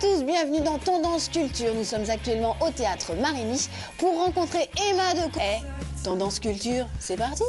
tous, bienvenue dans Tendance Culture. Nous sommes actuellement au théâtre Marigny pour rencontrer Emma de... Tendance Culture, c'est parti.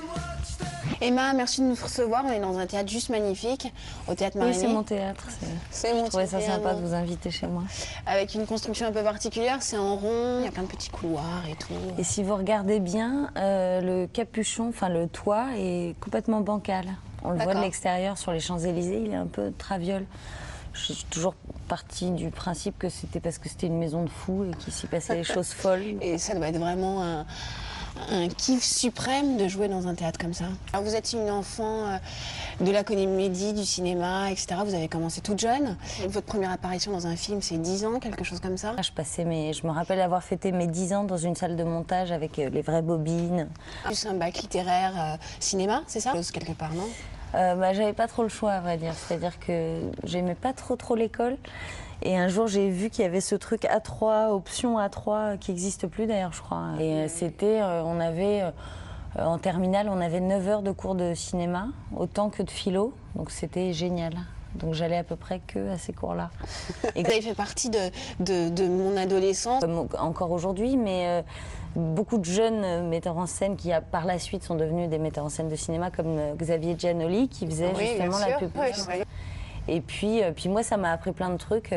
Emma, merci de nous recevoir. On est dans un théâtre juste magnifique, au théâtre Marigny. Oui, c'est mon théâtre. Je trouvais ça sympa de vous inviter chez moi. Avec une construction un peu particulière, c'est en rond, il y a plein de petits couloirs et tout. Et si vous regardez bien, le capuchon, enfin le toit est complètement bancal. On le voit de l'extérieur sur les Champs-Élysées, il est un peu traviole. Je suis toujours partie du principe que c'était parce que c'était une maison de fous et qu'il s'y passait des choses folles. Et ça doit être vraiment un kiff suprême de jouer dans un théâtre comme ça. Alors vous êtes une enfant de la comédie, du cinéma, etc. Vous avez commencé toute jeune. Votre première apparition dans un film, c'est 10 ans, quelque chose comme ça. Je me rappelle avoir fêté mes 10 ans dans une salle de montage avec les vraies bobines. Plus un bac littéraire cinéma, c'est ça? Quelque part, non? J'avais pas trop le choix, à vrai dire. C'est-à-dire que j'aimais pas trop l'école. Et un jour, j'ai vu qu'il y avait ce truc A3, option A3, qui n'existe plus d'ailleurs, je crois. Et c'était, on avait, en terminale, on avait 9 heures de cours de cinéma, autant que de philo. Donc c'était génial. Donc j'allais à peu près que à ces cours-là. Et ça fait partie de mon adolescence. Encore aujourd'hui, mais beaucoup de jeunes metteurs en scène qui par la suite sont devenus des metteurs en scène de cinéma, comme Xavier Giannoli, qui faisait justement la pub. Et puis moi, ça m'a appris plein de trucs.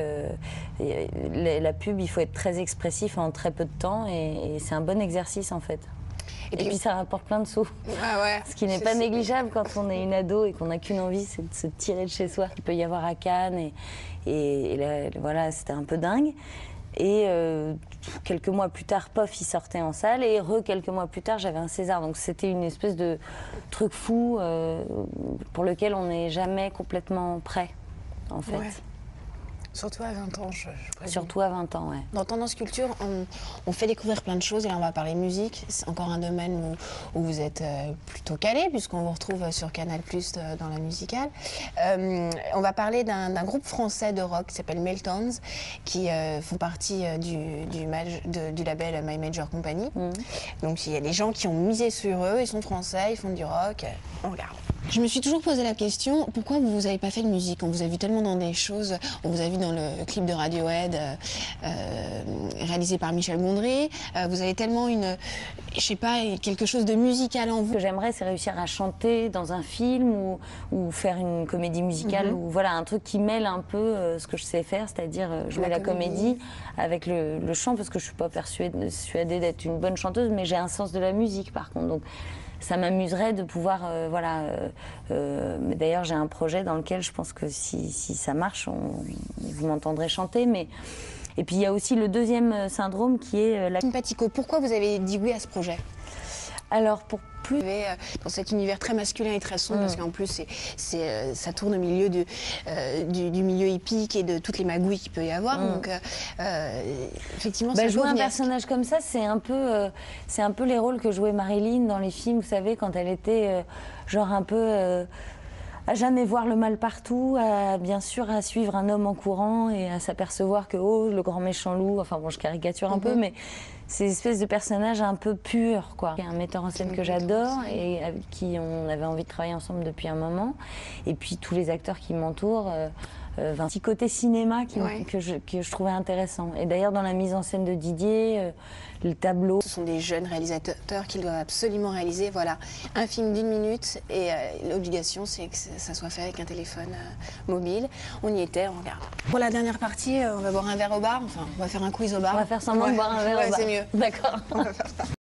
La pub, il faut être très expressif en très peu de temps, et c'est un bon exercice en fait. Et puis ça rapporte plein de sous. Ah ouais, ce qui n'est pas négligeable quand on est une ado et qu'on n'a qu'une envie, c'est de se tirer de chez soi. Il peut y avoir à Cannes et là, voilà, c'était un peu dingue. Et quelques mois plus tard, pof, il sortait en salle, et quelques mois plus tard, j'avais un César. Donc c'était une espèce de truc fou pour lequel on n'est jamais complètement prêt, en fait. Ouais. Surtout à 20 ans, je présume. Surtout à 20 ans, ouais. Dans Tendance Culture, on fait découvrir plein de choses, et là on va parler musique. C'est encore un domaine où vous êtes plutôt calé, puisqu'on vous retrouve sur Canal+, dans la musicale. On va parler d'un groupe français de rock qui s'appelle Meltons, qui font partie du label My Major Company. Donc il y a des gens qui ont misé sur eux, ils sont français, ils font du rock. On regarde. Je me suis toujours posé la question, pourquoi vous n'avez pas fait de musique? On vous a vu tellement dans des choses, on vous a vu dans le clip de Radiohead réalisé par Michel Gondry, vous avez tellement je sais pas, quelque chose de musical en vous. Ce que j'aimerais, c'est réussir à chanter dans un film ou faire une comédie musicale, ou voilà, un truc qui mêle un peu ce que je sais faire, c'est-à-dire jouer la comédie avec le chant, parce que je suis pas persuadée d'être une bonne chanteuse, mais j'ai un sens de la musique par contre. Donc, ça m'amuserait de pouvoir, mais d'ailleurs j'ai un projet dans lequel je pense que si ça marche, vous m'entendrez chanter. Et puis il y a aussi le deuxième syndrome qui est la... Sympathico, pourquoi vous avez dit oui à ce projet? Alors pour plus... Dans cet univers très masculin et très sombre, parce qu'en plus ça tourne au milieu du milieu hippique et de toutes les magouilles qu'il peut y avoir. Donc effectivement, ça jouer un personnage comme ça, c'est un peu les rôles que jouait Marilyn dans les films, vous savez, quand elle était genre un peu... à jamais voir le mal partout, bien sûr à suivre un homme en courant et à s'apercevoir que le grand méchant loup, enfin bon, je caricature un peu, mais c'est une espèce de personnage un peu pur, quoi. Un metteur en scène que j'adore et avec qui on avait envie de travailler ensemble depuis un moment. Et puis tous les acteurs qui m'entourent, un petit côté cinéma que je trouvais intéressant. Et d'ailleurs dans la mise en scène de Didier, le tableau... Ce sont des jeunes réalisateurs qui doivent absolument réaliser un film d'1 minute, et l'obligation c'est que ça soit fait avec un téléphone mobile. On y était, on regarde. Pour la dernière partie, on va boire un verre au bar, enfin on va faire un quiz au bar. On va faire semblant de boire un verre au bar. C'est mieux. D'accord. On va faire ça.